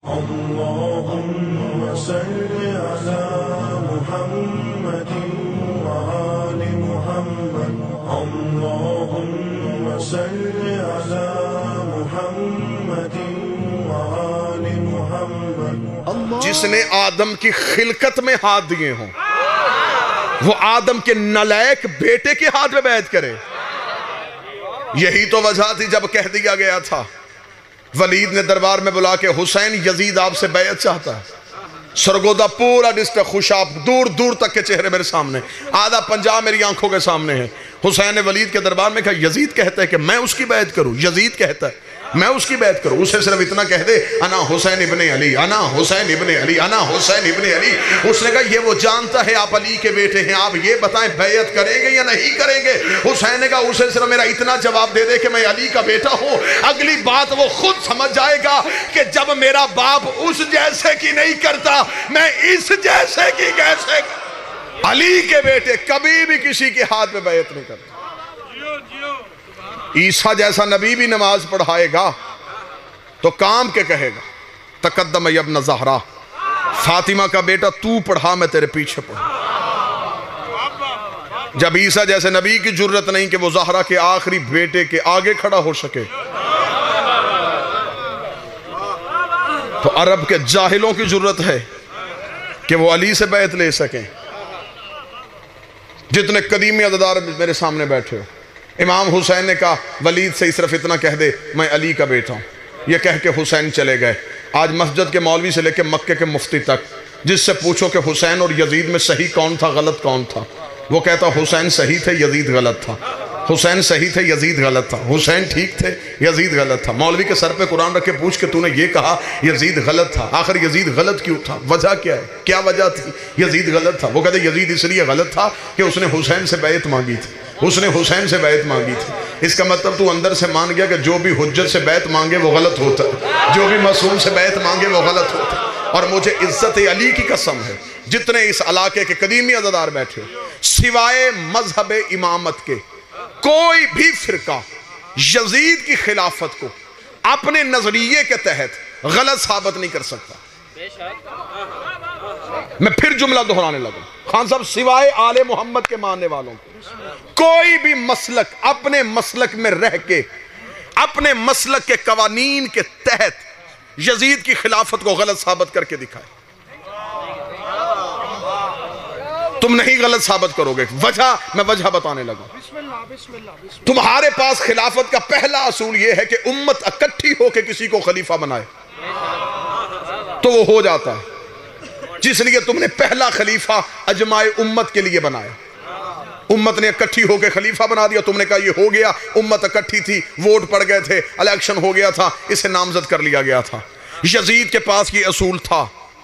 اللهم صل على محمد وآل محمد اللهم صل على محمد وآل محمد جس نے آدم کی خلقت میں ہاتھ دیے ہوں وہ آدم کے نالائق بیٹے کے ہاتھ میں بیعت کرے. یہی تو وجہ تھی جب کہہ دیا گیا تھا ولید نے دربار میں بلا کے حسین یزید آپ سے بیعت چاہتا ہے. سرگودا پورا ڈسٹرکٹ خوشاب دور دور تک کے چہرے میرے سامنے آدھا پنجاب میری آنکھوں کے سامنے ہے. حسین نے ولید کے دربار میں کہا یزید کہتا ہے کہ میں اس کی بیعت کروں. یزید کہتا ہے میں اس کی بیعت کروں. اسے صرف اتنا کہہ دے انا حسین ابن علی انا حسین ابن علی انا حسین ابن علی. اس نے کہا یہ وہ جانتا ہے آپ علی کے بیٹے ہیں آپ یہ بتائیں بیعت کریں گے یا نہیں کریں گے. حسین نے کہا اسے صرف میرا اتنا جواب دے دے کہ میں علی کا بیٹا ہوں. اگلی بات وہ خود سمجھ جائے گا کہ جب میرا باپ اس جیسے کی نہیں کرتا میں اس جیسے کی کیسے. علی کے بیٹے کبھی بھی کسی کے ہاتھ میں بیعت نہیں کرتے. عیسیٰ جیسا نبی بھی نماز پڑھائے گا تو کام کے کہے گا تقدم ابن زہرا فاطمہ کا بیٹا تو پڑھا میں تیرے پیچھے پڑھا. جب عیسیٰ جیسے نبی کی جرت نہیں کہ وہ زہرا کے آخری بیٹے کے آگے کھڑا ہو سکے تو عرب کے جاہلوں کی جرت ہے کہ وہ علی سے بیعت لے سکیں. جتنے قدیمی عددار میرے سامنے بیٹھے ہو امام حسین نے کہا ولید سے صرف اتنا کہہ دے میں علی کا بیٹا ہوں. یہ کہہ کے حسین چلے گئے. آج مسجد کے مولوی سے لے کے مکے کے مفتی تک جس سے پوچھو کہ حسین اور یزید میں صحیح کون تھا غلط کون تھا وہ کہتا حسین صحیح تھے یزید غلط تھا. حسین صحیح تھے یزید غلط تھا. حسین ٹھیک تھے یزید غلط تھا. مولوی کے سر پہ قرآن رکھ کے پوچھ کہ تو نے یہ کہا یزید غلط تھا آخر یزید غلط کیوں تھا وجہ کیا ہے کیا وجہ تھی یزید غلط تھا. وہ کہتے یزید اس لیے غلط تھا کہ اس نے حسین سے بیعت مانگی تھی اس نے حسین سے بیعت مانگی تھی. اس کا مطلب تو اندر سے مان گیا کہ جو بھی حجت سے بیعت مانگے وہ غلط ہوتا ہے جو بھی معصوم سے بیعت مانگے وہ غلط ہوتا ہے. اور مجھے عزت علی کی قسم ہے جتنے اس علاقے کے قدیمی عزادار بیٹھے سوائے مذہب امامت کے کوئی بھی فرقہ یزید کی خلافت کو اپنے نظریے کے تحت غلط ثابت نہیں کر سکتا. میں پھر جملہ دہرانے لگا خان صاحب سوائے آل محمد کے ماننے والوں کوئی بھی مسلک اپنے مسلک میں رہ کے اپنے مسلک کے قوانین کے تحت یزید کی خلافت کو غلط ثابت کر کے دکھائے. تم نہیں غلط ثابت کرو گے. وجہ میں وجہ بتانے لگا. تمہارے پاس خلافت کا پہلا اصول یہ ہے کہ امت اکٹھی ہو کے کسی کو خلیفہ بنائے تو وہ ہو جاتا ہے. جس لیے تم نے پہلا خلیفہ اجماع امت کے لیے بنایا. امت نے اکٹھی ہو کے خلیفہ بنا دیا. تم نے کہا یہ ہو گیا. امت اکٹھی تھی ووٹ پڑ گئے تھے الیکشن ہو گیا تھا اسے نامزد کر لیا گیا تھا. یزید کے پاس یہ اصول تھا.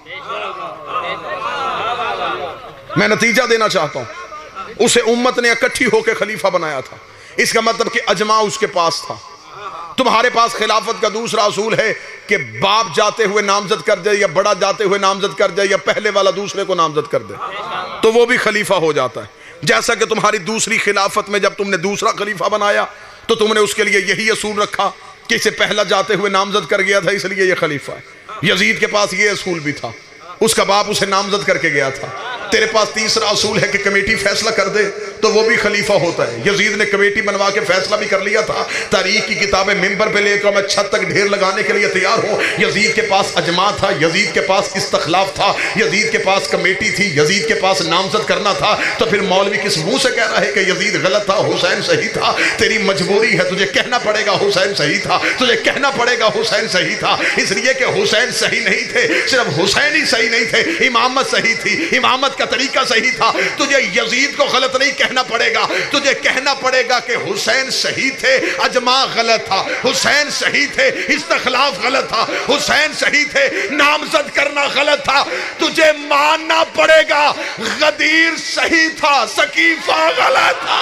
میں نتیجہ دینا چاہتا ہوں اسے امت نے اکٹھی ہو کے خلیفہ بنایا تھا. اس کا مطلب کہ اجماع اس کے پاس تھا. تمہارے پاس خلافت کا دوسرا اصول ہے کہ باپ جاتے ہوئے نامزد کر دے یا بڑا جاتے ہوئے نامزد کر دے یا پہلے والا دوسرے کو نامزد کر دے تو وہ بھی خلیفہ ہو جاتا ہے. جیسا کہ تمہاری دوسری خلافت میں جب تم نے دوسرا خلیفہ بنایا تو تم نے اس کے لیے یہی اصول رکھا کہ اسے پہلا جاتے ہوئے نامزد کر گیا تھا اس لیے یہ خلیفہ ہے. یزید کے پاس یہ اصول بھی تھا. اس کا باپ اسے نامزد کر کے گیا تھا. تیرے پاس تیسرا اصول ہے کہ کمیٹی فیصلہ کر دے تو وہ بھی خلیفہ ہوتا ہے. یزید نے کمیٹی بنوا کے فیصلہ بھی کر لیا تھا. تاریخ کی کتابیں ممبر پہ لے کر میں چھت تک ڈھیر لگانے کے لیے تیار ہوں. یزید کے پاس اجماع تھا. یزید کے پاس استخلاف تھا. یزید کے پاس کمیٹی تھی. یزید کے پاس نامزد کرنا تھا. تو پھر مولوی کس منہ سے کہہ رہا ہے کہ یزید غلط تھا حسین صحیح تھا. تیری مجبوری ہے تجھے کہنا پڑے گا حسین صحیح تھا. تجھے کہنا پڑے گا حسین صحیح تھا. اس لیے کہ حسین صحیح نہیں تھے صرف حسین ہی صحیح نہیں تھے. امامت صحیح تھی. امامت کا طریقہ صحیح تھا. تجھے یزید کو غلط نہیں کہنا پڑے گا. تجھے کہنا پڑے گا کہ حسین صحیح تھے اجماع غلط تھا. حسین صحیح تھے استخلاف غلط تھا. حسین صحیح تھے نامزد کرنا غلط تھا. تجھے ماننا پڑے گا غدیر صحیح تھا سقیفہ غلط تھا.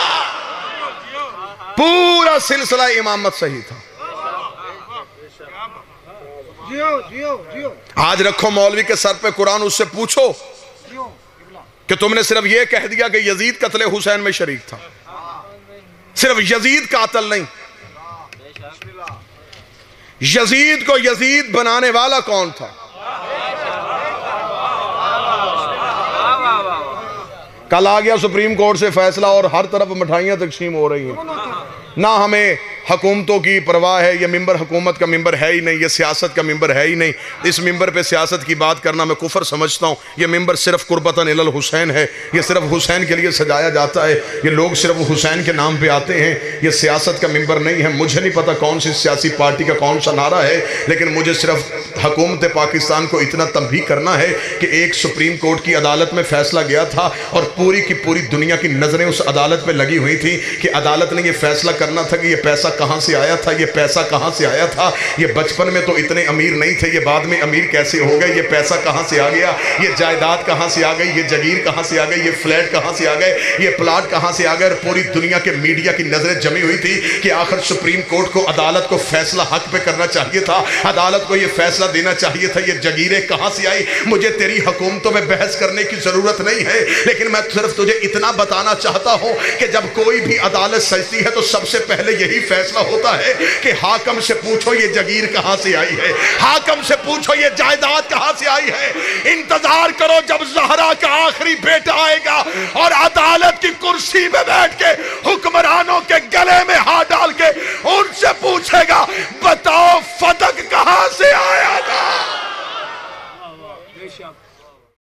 پورا سلسلہ امامت صحیح تھا. آج رکھو مولوی کے سر پہ قرآن اس سے پوچھو کہ تم نے صرف یہ کہہ دیا کہ یزید قتل حسین میں شریک تھا. صرف یزید قاتل نہیں. یزید کو یزید بنانے والا کون تھا؟ کل آ گیا سپریم کورٹ سے فیصلہ اور ہر طرف مٹھائیاں تقسیم ہو رہی ہیں. نہ ہمیں حکومتوں کی پرواہ ہے. یہ ممبر حکومت کا ممبر ہے ہی نہیں, یہ سیاست کا ممبر ہے ہی نہیں. اس ممبر پہ سیاست کی بات کرنا میں کفر سمجھتا ہوں. یہ ممبر صرف قربتاً الی الحسین ہے. یہ صرف حسین کے لیے سجایا جاتا ہے. یہ لوگ صرف حسین کے نام پہ آتے ہیں. یہ سیاست کا ممبر نہیں ہے. مجھے نہیں پتا کون سی سیاسی پارٹی کا کون سا نعرہ ہے, لیکن مجھے صرف حکومت پاکستان کو اتنا تنبیہ کرنا ہے کہ ایک سپریم کورٹ کی عدالت میں فیصلہ گیا تھا اور پوری کی پوری دنیا کی نظریں اس عدالت پہ لگی ہوئی تھی کہ عدالت نے یہ فیصلہ کرنا تھا کہ یہ پیسہ کہاں سے آیا تھا, یہ پیسہ کہاں سے آیا تھا. یہ بچپن میں تو اتنے امیر نہیں تھے, یہ بعد میں امیر کیسے ہو گئے, یہ پیسہ کہاں سے آ گیا, یہ جائیداد کہاں سے آ گئی, یہ جگیر کہاں سے آ گئی, یہ فلیٹ کہاں سے آ گئے, یہ پلاٹ کہاں سے آ گئے. اور پوری دنیا کے میڈیا کی نظریں جمی ہوئی تھی کہ آخر سپریم کورٹ کو عدالت کو فیصلہ حق پہ کرنا چاہیے تھا, عدالت کو یہ فیصلہ دینا چاہیے تھا یہ جگیریں کہاں سے آئی. مجھے تیری حکومتوں میں بحث کرنے کی ضرورت نہیں ہے, لیکن میں صرف تجھے اتنا بتانا چاہتا ہوں کہ جب کوئی بھی عدالت سجتی ہے تو سب سے پہلے یہی فیصلہ ہوتا ہے کہ حاکم سے پوچھو یہ جگیر کہاں سے آئی ہے, حاکم سے پوچھو یہ جائیداد کہاں سے آئی ہے. انتظار کرو جب زہرا کا آخری بیٹا آئے گا اور عدالت کی کرسی میں بیٹھ کے حکمرانوں کے گلے میں